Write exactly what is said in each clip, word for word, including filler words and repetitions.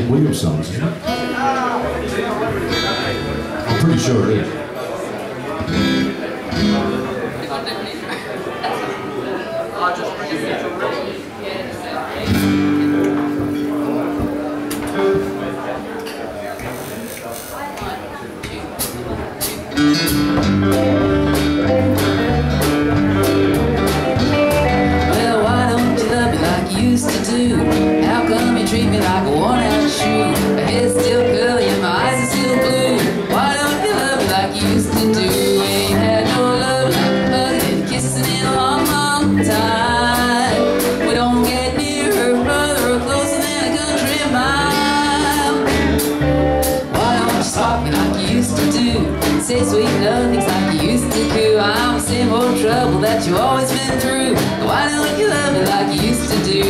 Williams songs, isn't it? I'm pretty sure it is. Well, why don't you love me like you used to do? How come you treat me like a worn-out shoe? My head's still curly and my eyes are still blue. Why don't you love me like you used to do? Ain't had no love like hugging and kissing in a long, long time. We don't get near her brother or closer than a country mile. Why don't you spark me like you used to do? Say sweet nothings like you used to do. I'm the same old trouble that you always been through. Why don't you love me like you used to do?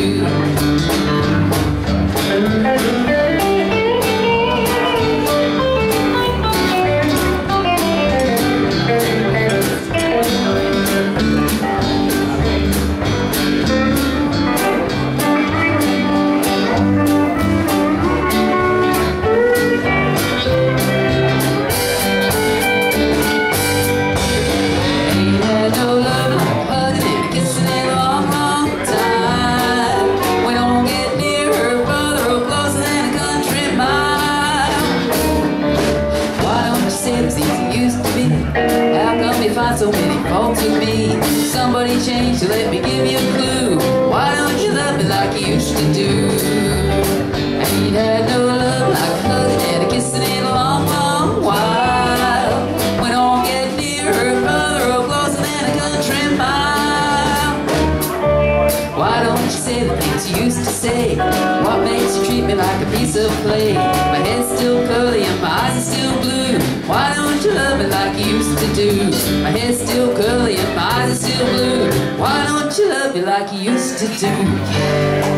Find so many faults with me. Somebody changed to let me give you a clue. Why don't you love me like you used to do? I ain't had no love like a hugging and a kissing in a long, long while. We don't get near her brother or closer than a country mile. Why don't you say the things you used to say? What makes you treat me like a piece of clay? My head's still curly and my eyes are still blue. Why don't you love me like you used to do? My hair's still curly and my eyes are still blue. Why don't you love me like you used to do?